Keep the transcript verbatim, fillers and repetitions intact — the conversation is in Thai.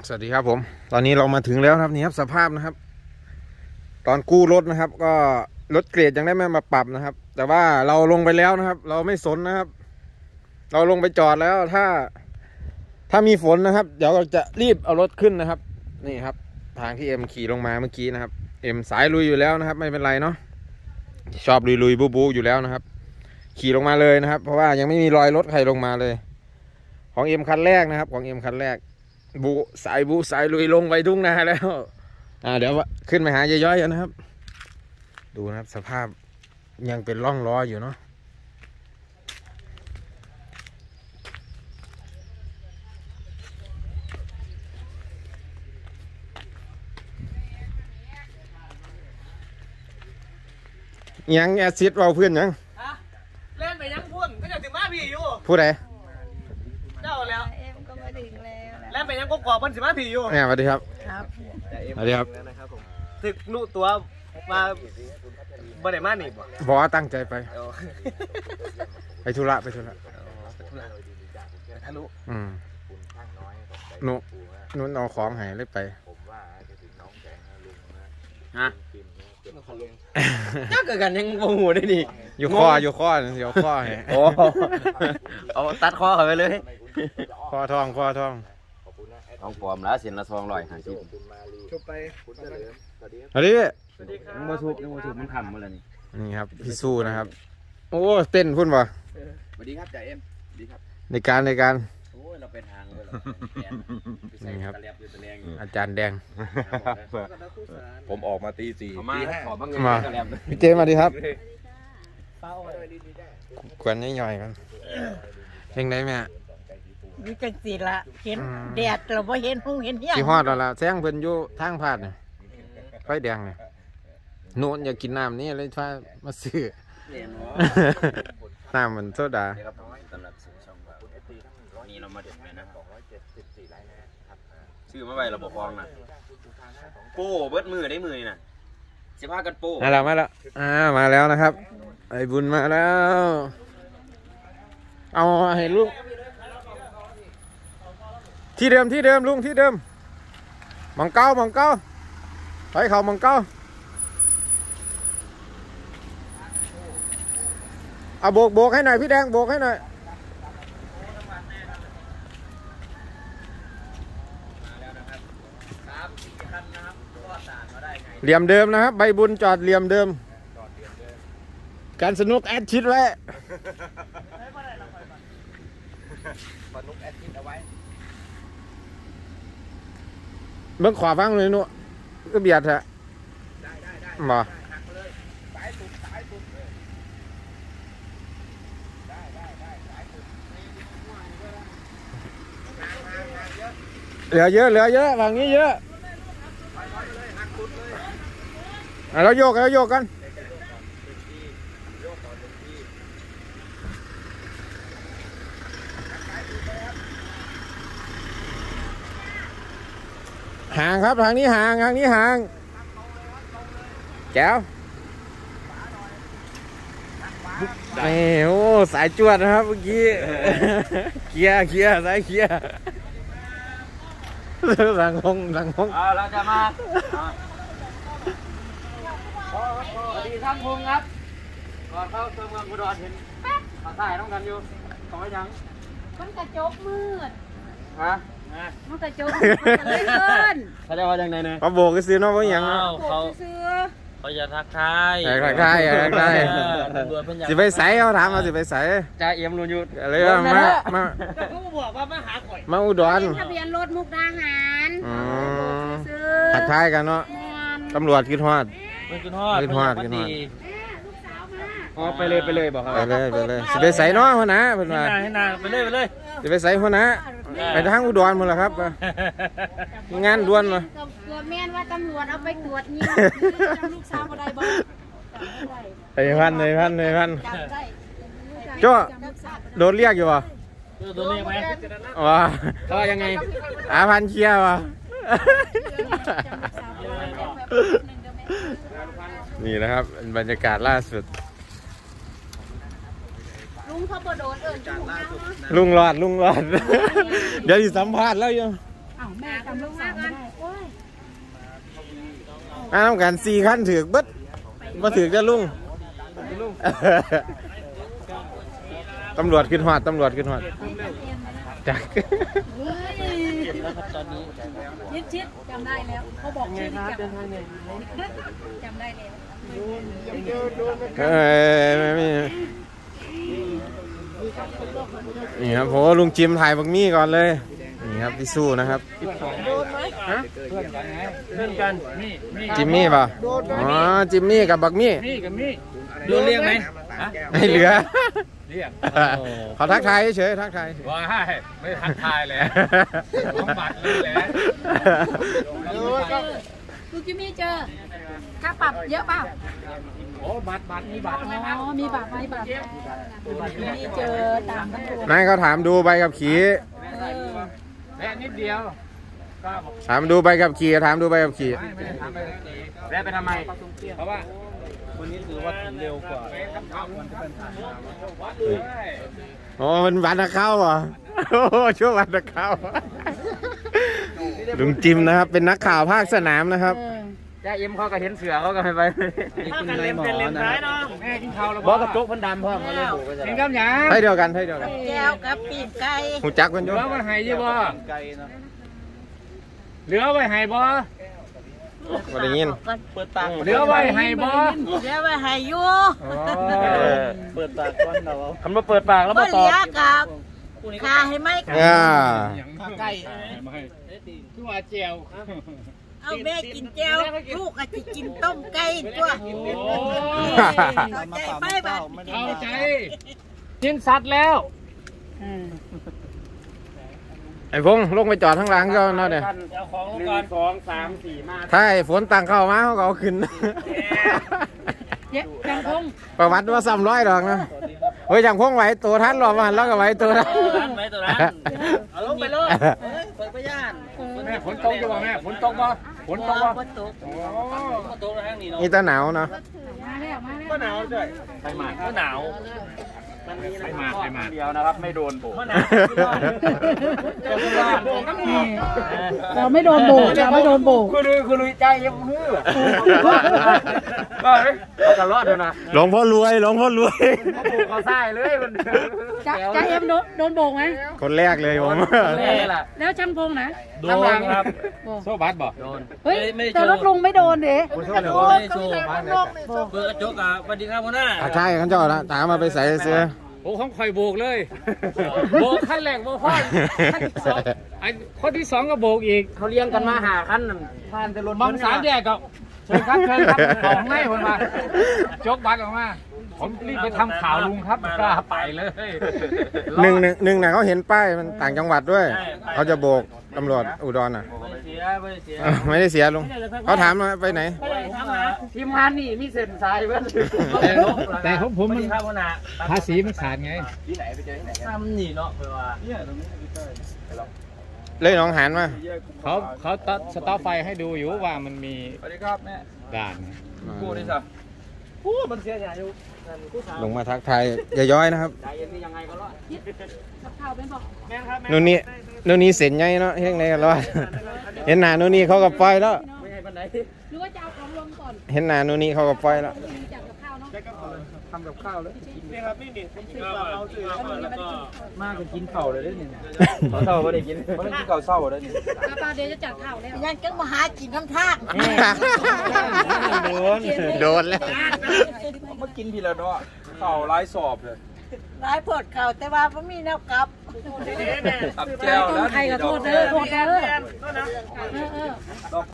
สวัสดีครับผมตอนนี้เรามาถึงแล้วครับนี่ครับสภาพนะครับตอนกู้รถนะครับก็รถเกรดยังได้ไม่มาปรับนะครับแต่ว่าเราลงไปแล้วนะครับเราไม่สนนะครับเราลงไปจอดแล้วถ้าถ้ามีฝนนะครับเดี๋ยวเราจะรีบเอารถขึ้นนะครับนี่ครับทางที่เอ็มขี่ลงมาเมื่อกี้นะครับเอ็มสายลุยอยู่แล้วนะครับไม่เป็นไรเนาะชอบลุยลุยบูบูอยู่แล้วนะครับขี่ลงมาเลยนะครับเพราะว่ายังไม่มีรอยรถใครลงมาเลยของเอ็มคันแรกนะครับของเอ็มคันแรกบูสายบูสายลุยลงไปทุ่งนาแล้วอ่าเดี๋ยวขึ้นไปหายย่อยๆนะครับดูนะครับสภาพยังเป็นร่องล้ออยู่เนาะยังแอซิดเราเพื่อนยังเล่นไปยังพุ่นก็จะถึงบ้านพี่อยู่พูดไหนเจ้าแล้วเอ็มก็มาถึงแล้วเล่นไปยังกบกอบมันสิบ้านพี่อยู่เนี่ยสวัสดีครับครับสวัสดีครับถึกนุตัวมาบ่ได้มาหนิบ่บอกว่าตั้งใจไปไปธุระไปธุระทะลุอืมนุนุนเอาของหายเลยไปฮะเจ้าเกิดกันยังโมโหได้ดิอยู่ข้ออยู่ข้ออยู่ข้อให้โอ้เอาตัดข้อเขาไปเลยข้อทองข้อทองต้องปลอมแล้วเสียนละซองลอยหาสิบจบไปสวัสดียังโมทุบยังโมทุบมันทำมาแล้วนี่นี่ครับพี่สู้นะครับโอ้เต้นพุ่นป่ะสวัสดีครับจ่าเอ็มสวัสดีครับในการในการโอ้ยเราเป็นทางเลยนี่ครับอาจารย์แดงผมออกมาตีสี่ตีห้าขอบ้างมาพี่เจมาดีครับกวนย่อยๆกันเพ่งได้ไหมวิจังสีละเห็นแดดเราไม่เห็นหุ่งเห็นยังสีฮอดแล้วล่ะแซงเพิ่นอยู่ทางพาดเนี่ยไฟแดงเนี่ยโน่นอยากกินน้ำนี่เลยฟ้ามาซื้อน้ำมันโซดานี่เรามาเด็ดเลยนะชื่อมาไว้เราบอกฟองนะโป้เบิดมือได้มือน่ะสิพากันโป้มาแล้วมาแล้วอ่ามาแล้วนะครับไอ้บุญมาแล้วเอาให้ลุงที่เดิมที่เดิมลุงที่เดิมมังเก้ามังเก้าไปเขามังเก้าเอาโบกโบกให้หน่อยพี่แดงโบกให้หน่อยเหลี่ยมเดิมนะครับใบบุญจอดเหลี่ยมเดิมการสนุกแอดชิดไว้เบิ่งขวาฟังเลยนุก็เบียดแท้มาเหลือเยอะเหลือเยอะฝั่งนี้เยอะเราโยกเราโยกกันห่างครับทางนี้ห่างทางนี้ห่างแก้วไอ้โอ้สายจวดนะครับเมื่อกี้เกียร์เกียร์สายเกียร์หลังห้องหลังห้องเราจะมาสวัสดีท่านภูมิครับก่อนเข้าเมืองอุดรเห็นมาถ่ายน้องกันอยู่ขอยังมันกระจกมืดฮะมันกระจกมันเลยเกินเขาจะว่าอย่างไรเนี่ยเขาโบกซื้อน้องว่าอย่างเขาเขาจะทักทายทักทายทักทายสิไปใส่เขาถามมาสิไปใส่จ่าเอี่ยมรุนยุทธอะไรมามาเขาบอกว่ามาหาข่อยมาอุดรทะเบียนรถมุกดาหารทักทายกันเนาะตำรวจกินฮอดกินฮอดกินฮอดกินฮอดอ๋อไปเลยไปเลยบอกเขาไปเลยไปเลยสิไปใส่น้องหัวหน้าเพิ่นว่าให้นางไปเลยไปเลยสิไปใส่หัวหน้าไปทางอุดรหมดแล้วครับงานด่วนเลยตัวแม่นว่าตำรวจเอาไปตรวจนี่ลูกสาวอะไรบ้างไอ้พันไอ้พันไอ้พันโจ้โดนเรียกอยู่อ่ะโดนเรียกไหมว้าเขายังไงอาพันเชียร์วะนี่นะครับบรรยากาศล่าสุดลุงเขาบ่โดนเอิญลุงรอดลุงรอดเดี๋ยวสัมภาษณ์แล้วยังอ้าวแม่จำลูกสาวไม่ได้โอ้ยอ้าวกันสี่ขั้นถือกเบิดมาถือกจะลุงตำรวจขึ้นหอดตำรวจขึ้นหอดจักชิดชิดจำได้แล้วเขาบอกชื่อจำจำได้แล้วเอ้ยไม่มีนี่ครับผมลุงจิมถ่ายบักมี่ก่อนเลยนี่ครับที่สู้นะครับเพื่อนกันไงเพื่อนกันนี่นี่จิมมี่ป่ะอ๋อจิมมี่กับบักมี่นี่กับนี่โดนเรียกไหมไม่เหลือเรียกเขาทักทายเฉยทักทายว้าไม่ทักทายเลยน้องบัตรเลยแหละลูกจิมมี่เจอค่าปรับเยอะเปล่าโอ้บัตรบัตรมีบัตรอ๋อมีบัตรไหมบัตรนี่เจอตามตำรวจนายเขาถามดูใบขับขี่แค่นิดเดียวก็บอกถามดูใบขับขี่ถามดูใบขับขี่ไม่ไม่ได้ทำไปขี่แวะไปทำไมเพราะว่าวันนี้ถือว่าถึงเร็วกว่ามันจะเป็นทางวัดเลยโอ้มันวันนักเข้าเหรอโอ้ช่วงวันนักเข้าลุงจิมนะครับเป็นนักข่าวภาคสนามนะครับจ้าเอ็มเขาก็เห็นเสือเขาก็ไปไปเข้ากันเล่นเป็นเล่นร้ายเนาะแม่กินข้าวแล้วบอกกับโจ๊กพันดำพ่อมาเล่นบุกกันกินกับหยังให้เดียวกันให้เดียวกันแก้วกับปีกไก่หูจักกันเหอลืยู่อไว้ให้ยี่บ่เหลือไว้ให้บ่มาได้ยินเปิดปากเหลือไว้ให้บ่เหลือไว้ให้อยู่เปิดปากก่อนเราคำว่าเปิดปากแล้วบ่มาเหตอลืบอกับคาให้ไหมอ่าใกล้ไม่คือว่าเจียวเอาแม่กินแก้วลูกอาจจะกินต้มไก่ตัวเข้าใจไหมบ้านเข้าใจกินสัตว์แล้วไอ้พงษ์ลงไปจอดข้างหลังก็นั่นเนี่ยเอาของลงก่อนสองสามสี่มาถ้าไอ้ฝนตังเข้ามาเขาก็เอาขึ้นเจ๊จังพงประวัติว่าซ้ำร้อยดอกนะเฮ้ยจังพงไหวตัวท่านหรอมันแล้วก็ไหวตัวนั้นไหวตัวนั้นเอาลงไปเลยเปิดพยานแม่ฝนตกจะบอกแม่ฝนตกบ่ฝนตกบ่ฝนตกโอ้ตกทางนี้เนาะนี่ตาหนาวเนาะมาแล้วมาแล้วก็หนาวด้วยไปหมาก็หนาวไปหมาไปหมาเดียวนะครับไม่โดนโบกก็หนาวโบกน้ำมีเราไม่โดนโบกเราไม่โดนโบกคุณลุยคุณลุยใจยังฮือก็เขาจะรอดเลยนะหลวงพ่อรวยหลวงพ่อรวยเขาโบกเขาใส่เลยมันจะจะเอ็มโดนโดนโบกไหมคนแรกเลยผมแล้วช่างพงนะโดนครับโซ่บัสบอกโดนเฮ้ยแต่รถลุงไม่โดนเด้โซ่โดนโซ่บัสเปิดกระจกอ่ะสวัสดีครับพ่อหน้าใช่ขันเจ้าละถามมาไปใส่เสื้อโอ้ของคอยโบกเลยโบกขั้นแรกโบกขั้นขั้นที่สองไอ้คนที่สองก็โบกอีกเขาเลี้ยงกันมาหาขั้นผ่านแต่รถบางสามแยกก็เชิญครับเชิญครับของให้คนมาจกบัตรออกมาผมรีบไปทำข่าวลุงครับกล้าไปเลยหนึ่งหนึ่งหนึ่งน่ะเขาเห็นป้ายมันต่างจังหวัดด้วยเขาจะโบกตำรวจอุดรน่ะไม่เสียไม่เสียไม่ได้เสียลุงเขาถามมาไปไหนทีมงานนี่มีเส้นสายเว้ยแต่ของผมมันภาษีมันขาดไงที่ไหนไปเจอที่ไหนทำนี่เนาะไปว่าเนี่ยตรงนี้เลยน้องหันมาเขาเขาตัดสตาร์ไฟให้ดูอยู่ว่ามันมีสวัสดีครับแม่ด่านกู้ดิสักู้มันเสียใหญ่อยู่ลงมาทักทายอย่าย้อยนะครับใจเย็นนี่ยังไงก็รอดกับข้าวเป็นบอกแม่ครับนู่นนี่นู่นนี่เส้นใหญ่เนาะเฮ้ยไงกันรอดเห็นหน้านู่นนี่เขาก็ปล่อยแล้วไม่ให้ปันไหนหรือว่าจะเอาของลงก่อนเห็นหน้านู่นนี่เขาก็ปล่อยแล้วจัดกับข้าวเนาะทำกับข้าวเลยนี่ครับนี่นี่เราซื้อแล้วก็มากกว่ากินเข่าเลยได้เนี่ยเขาเศร้าไม่ได้กินไม่ได้กินเข่าเศร้าได้เนี่ยป้าเดี๋ยวจะจัดข้าวแล้วยังจังมาหากินน้ำทากโดนโดนแล้วมากินทีละเนาะเข่าร้ายสอบเลยร้ายปวดเข่าแต่ว่าไม่มีแนวกลับตับแจวแล้วใครขอโทษเด้อโทษเด้อ